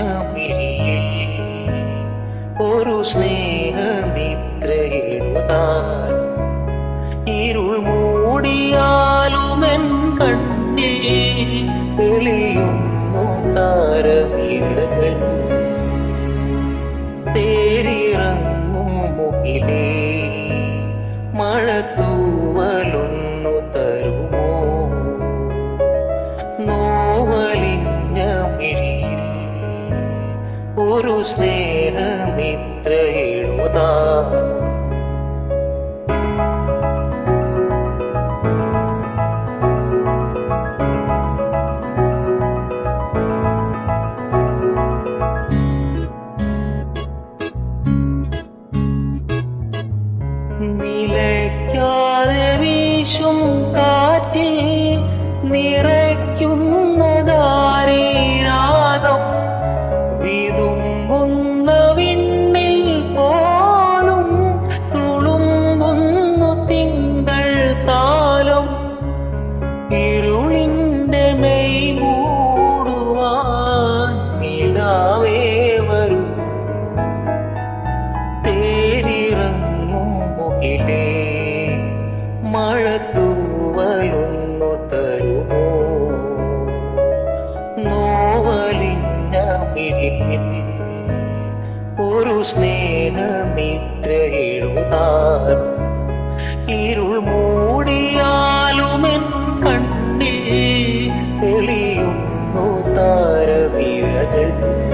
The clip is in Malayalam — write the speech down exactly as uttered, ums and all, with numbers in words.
മിഴിയിൽ ഒരു സ്നേഹനിദ്ര എഴുതാൻ ഇരുൾ മൂടിയാലുമെൻ കണ്ണിൽ തെളിയുന്നു താരനിരകൾ. തേരിറങ്ങും മുകിലേ മഴത്തൂവലൊന്നു തരുമോ? നോവലിഞ്ഞ മിഴിയിൽ ഒരു സ്നേഹമിത്ര എഴുതാൻ. നിലയ്ക്കാതെ വീശും കാറ്റിൽ നിറയ്ക്കുന്നതാരേ രാഗം. വിതുമ്പുന്ന വിണ്ണിൽ പോലും തുളുമ്പുന്നു തിങ്കൾ താലം. ഇരുളിന്റെ മെയ് മൂടുവാൻ നിലാവേ വരൂ. തേരിറങ്ങും മുകിലേ മഴത്തൂവലൊന്നു തരുമോ? നോവലിഞ്ഞ മിഴിയിൽ ഒരു സ്നേഹനിദ്ര എഴുതാൻ ഇരുൾ മൂടിയാലുമെൻ കണ്ണിൽ തെളിയുന്നു താരനിരകൾ.